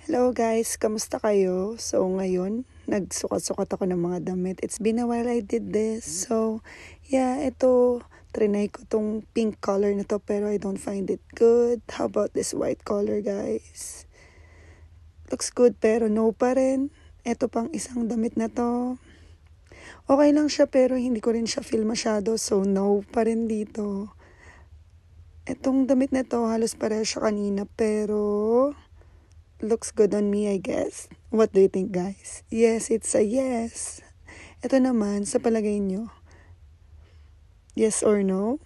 Hello guys, kamusta kayo? So ngayon, nagsukat-sukat ako ng mga damit. It's been a while I did this. So yeah, ito, trinay ko tong pink color na to pero I don't find it good. How about this white color guys? Looks good pero no pa rin. Ito pang isang damit na to. Okay lang siya pero hindi ko rin siya feel masyado so no pa rin dito. Itong damit na to halos pareho siya kanina pero looks good on me, I guess. What do you think, guys? Yes, it's a yes. Ito naman, sa palagay nyo, yes or no?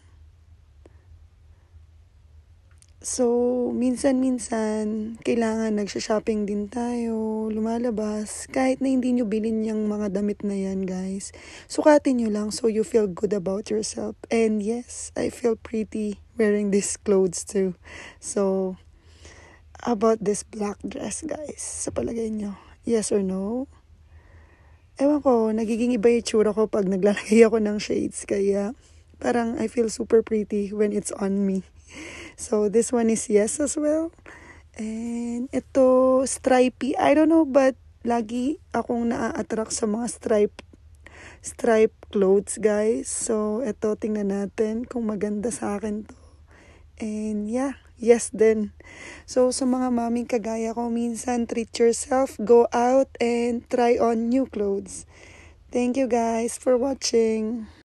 So, minsan-minsan, kailangan nagsha-shopping din tayo, lumalabas, kahit na hindi nyo bilhin yung mga damit na yan, guys. Sukatin nyo lang so you feel good about yourself. And yes, I feel pretty wearing these clothes too. So, about this black dress, guys, sa palagay nyo, yes or no? Ewan ko, nagiging iba yung tsura ko pag naglalagay ako ng shades, kaya parang I feel super pretty when it's on me. So, this one is yes as well. And ito, stripey, I don't know, but lagi akong naa-attract sa mga stripe clothes, guys. So, ito, tingnan natin kung maganda sa akin to. And yeah, yes din. So, sa mga maming kagaya ko, minsan treat yourself, go out and try on new clothes. Thank you guys for watching.